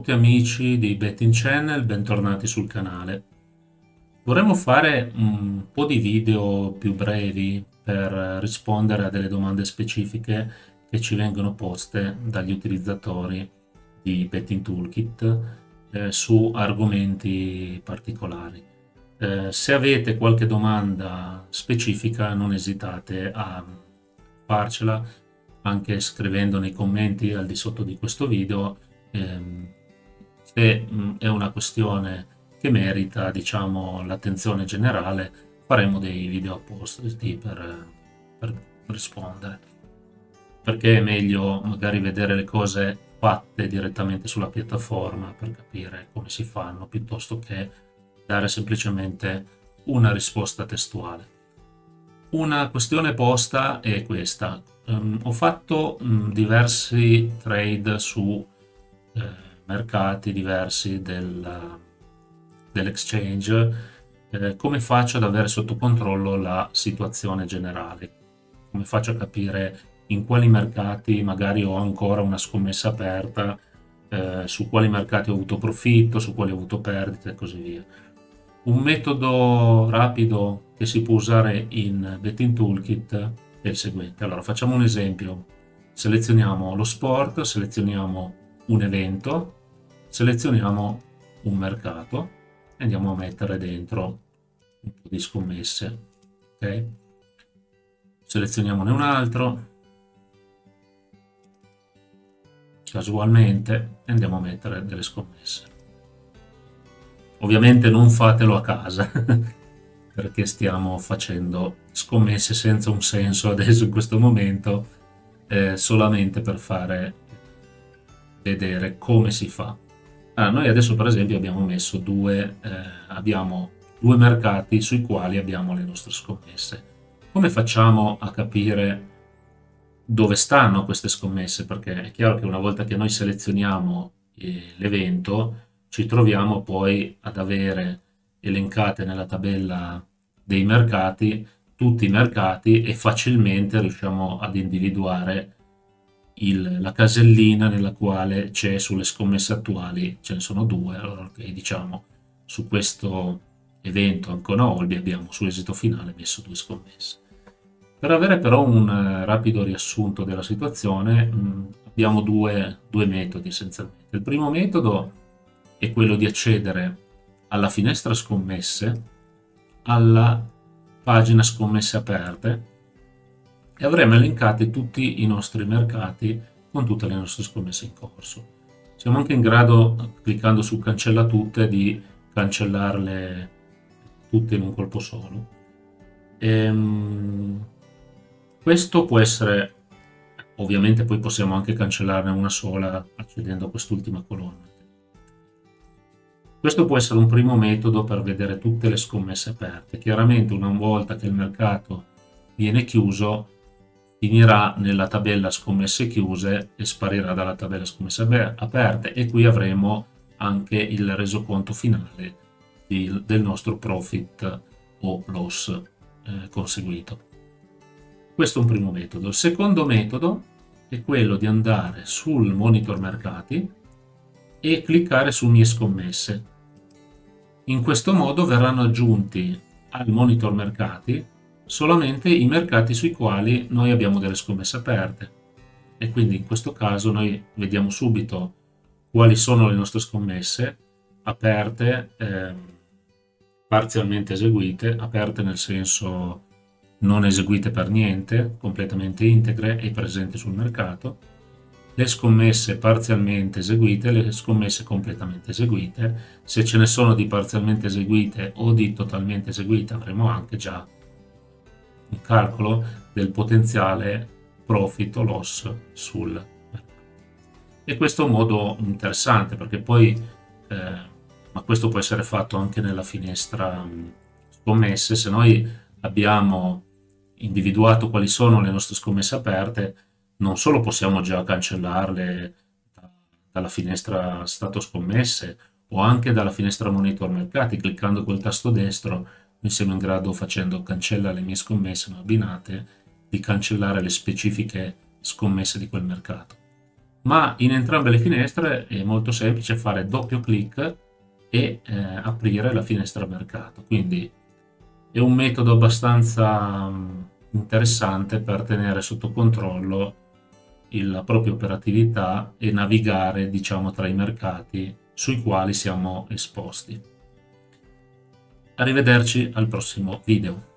tutti amici di Betting Channel, bentornati sul canale. Vorremmo fare un po' di video più brevi per rispondere a delle domande specifiche che ci vengono poste dagli utilizzatori di Betting Toolkit su argomenti particolari. Se avete qualche domanda specifica non esitate a farcela anche scrivendo nei commenti al di sotto di questo video. Se è una questione che merita, diciamo, l'attenzione generale, faremo dei video appositi per rispondere, perché è meglio magari vedere le cose fatte direttamente sulla piattaforma per capire come si fanno, piuttosto che dare semplicemente una risposta testuale. Una questione posta è questa. Ho fatto diversi trade su mercati diversi dell'exchange. Come faccio ad avere sotto controllo la situazione generale? Come faccio a capire in quali mercati magari ho ancora una scommessa aperta, su quali mercati ho avuto profitto, su quali ho avuto perdite e così via. Un metodo rapido che si può usare in Betting Toolkit è il seguente. Allora, facciamo un esempio. Selezioniamo lo sport, selezioniamo un evento, selezioniamo un mercato e andiamo a mettere dentro un po' di scommesse. Ok? Selezioniamone un altro, casualmente, e andiamo a mettere delle scommesse. Ovviamente non fatelo a casa perché stiamo facendo scommesse senza un senso adesso in questo momento, solamente per fare vedere come si fa. Noi adesso per esempio abbiamo messo abbiamo due mercati sui quali abbiamo le nostre scommesse. Come facciamo a capire dove stanno queste scommesse? Perché è chiaro che una volta che noi selezioniamo l'evento, ci troviamo poi ad avere elencate nella tabella dei mercati tutti i mercati e facilmente riusciamo ad individuare la casellina nella quale c'è sulle scommesse attuali, ce ne sono due. Allora, diciamo, su questo evento Ancona Olby abbiamo su esito finale messo due scommesse. Per avere però un rapido riassunto della situazione abbiamo due metodi essenzialmente. Il primo metodo è quello di accedere alla finestra scommesse, alla pagina scommesse aperte, e avremo elencati tutti i nostri mercati con tutte le nostre scommesse in corso. Siamo anche in grado, cliccando su cancella tutte, di cancellarle tutte in un colpo solo. Questo può essere, ovviamente poi possiamo anche cancellarne una sola accedendo a quest'ultima colonna. Questo può essere un primo metodo per vedere tutte le scommesse aperte. Chiaramente una volta che il mercato viene chiuso, finirà nella tabella scommesse chiuse e sparirà dalla tabella scommesse aperte, e qui avremo anche il resoconto finale del nostro profit o loss conseguito. Questo è un primo metodo. Il secondo metodo è quello di andare sul monitor mercati e cliccare su mie scommesse. In questo modo verranno aggiunti al monitor mercati solamente i mercati sui quali noi abbiamo delle scommesse aperte, e quindi in questo caso noi vediamo subito quali sono le nostre scommesse aperte, parzialmente eseguite, aperte nel senso non eseguite per niente, completamente integre e presenti sul mercato, le scommesse parzialmente eseguite, le scommesse completamente eseguite. Se ce ne sono di parzialmente eseguite o di totalmente eseguite, avremo anche già un calcolo del potenziale profit o loss sul mercato. E questo è un modo interessante, perché poi, ma questo può essere fatto anche nella finestra scommesse. Se noi abbiamo individuato quali sono le nostre scommesse aperte, non solo possiamo già cancellarle dalla finestra stato scommesse o anche dalla finestra monitor mercati, cliccando col tasto destro noi siamo in grado, facendo cancella le mie scommesse non abbinate, di cancellare le specifiche scommesse di quel mercato. ma in entrambe le finestre è molto semplice fare doppio clic e aprire la finestra mercato. Quindi è un metodo abbastanza interessante per tenere sotto controllo la propria operatività e navigare, diciamo, tra i mercati sui quali siamo esposti. Arrivederci al prossimo video.